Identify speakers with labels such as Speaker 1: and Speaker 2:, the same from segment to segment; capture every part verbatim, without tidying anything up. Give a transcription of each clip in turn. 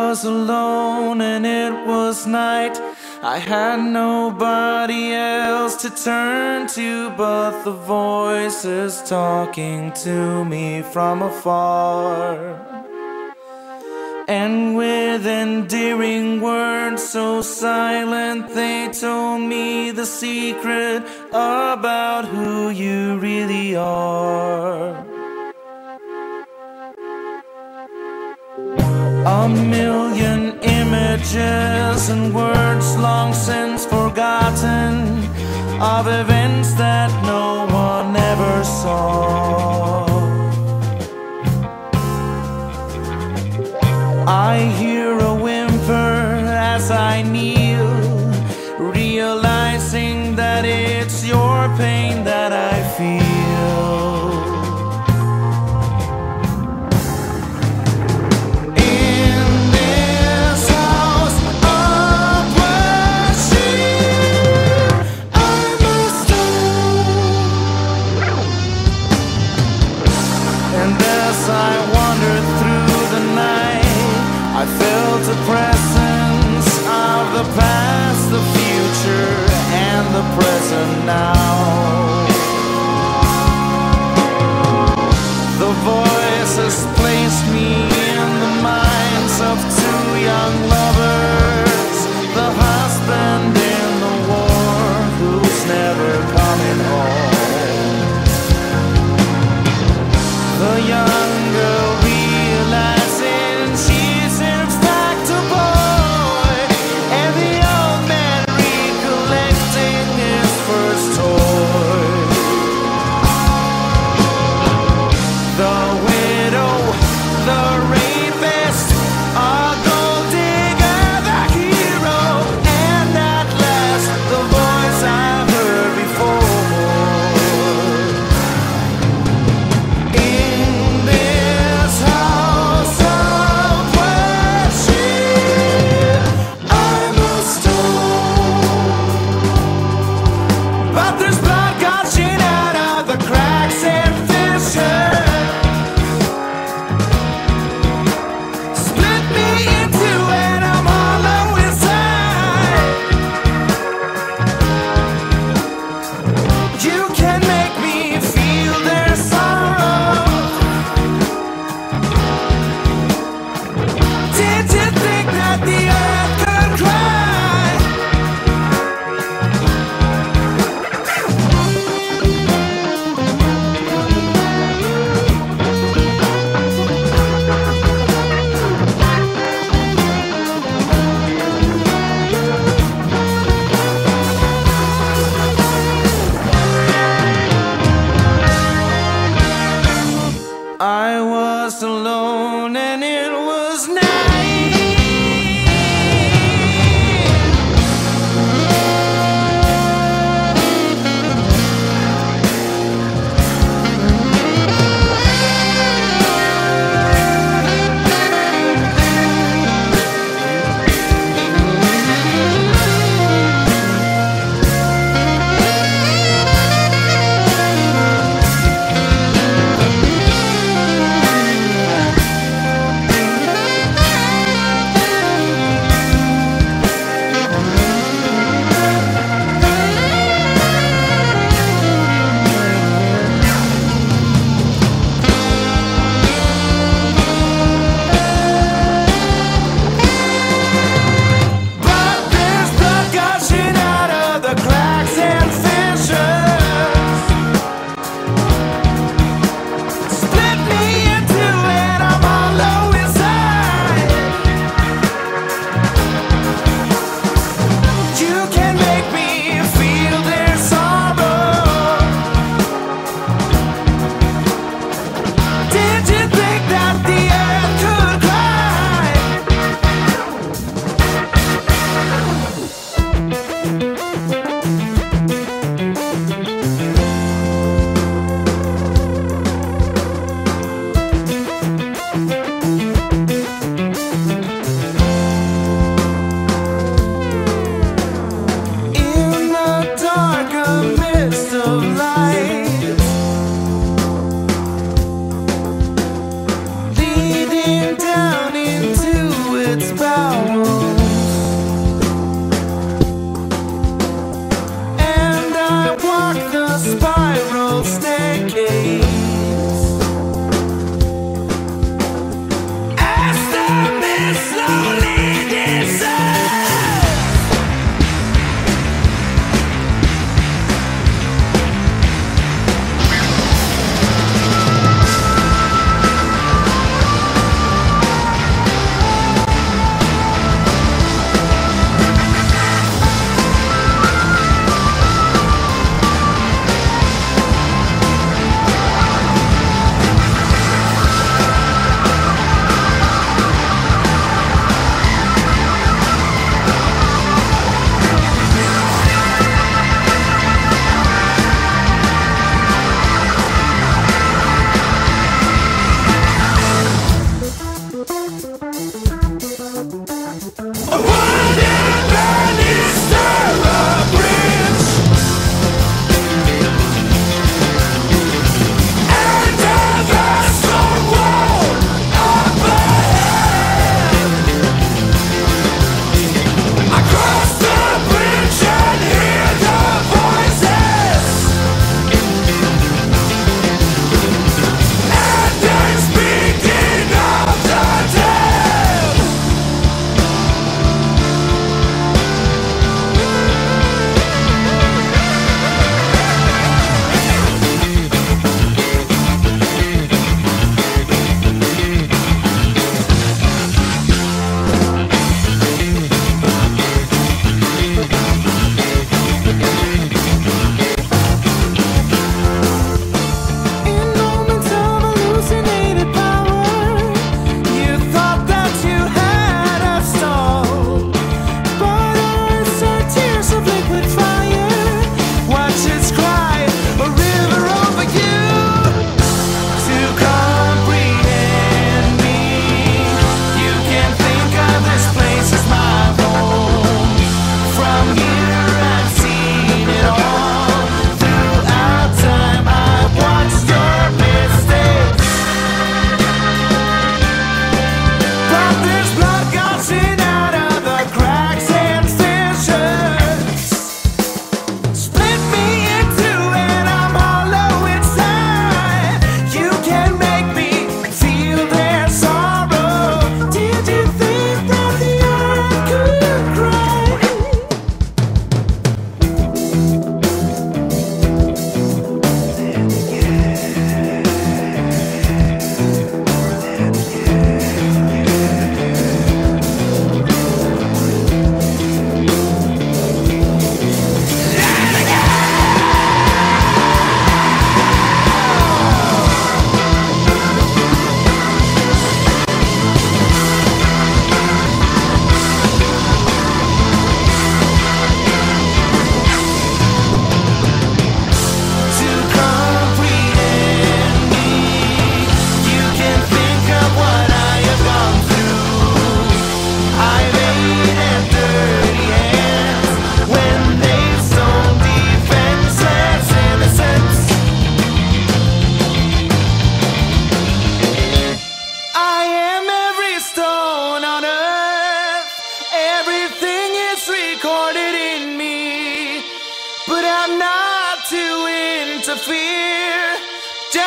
Speaker 1: was alone and it was night. I had nobody else to turn to but the voices talking to me from afar. And with endearing words so silent, they told me the secret about who you really are. A million images and words long since forgotten, of events that no one ever saw. I hear a whimper as I kneel, realizing that it's your pain that I feel. In this house of worship, I'm a stone. And as I wandered through the night, I felt the presence of the past, the future, and the present now. The voices placed me in the minds of two young lovers, the husband in the war who's never coming home. The young girl realizing she's in fact a boy, and the old man recollecting his first toy. The widow, the rapist, a gold digger, the hero, and at last the voice I've heard before. In this house of worship, I'm a stone, but there's blood gushing out of the cracks and fissures. Split me in two and I'm hollow inside. You can make me feel their sorrow. Did you think that the earth could cry? I was alone and it was night.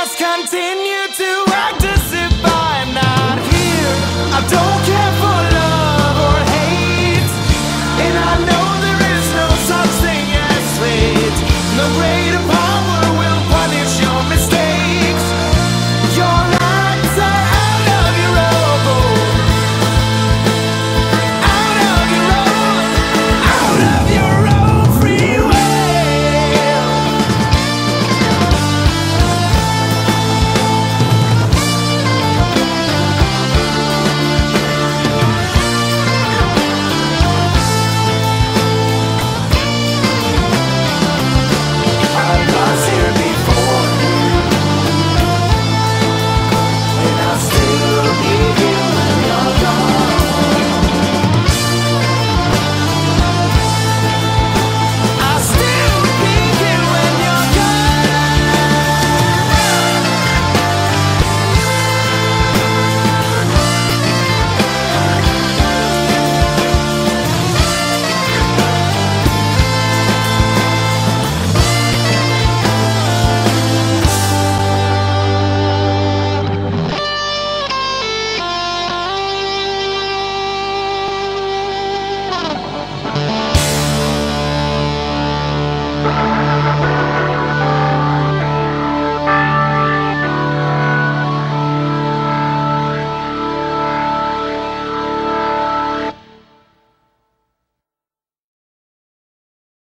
Speaker 1: just continue to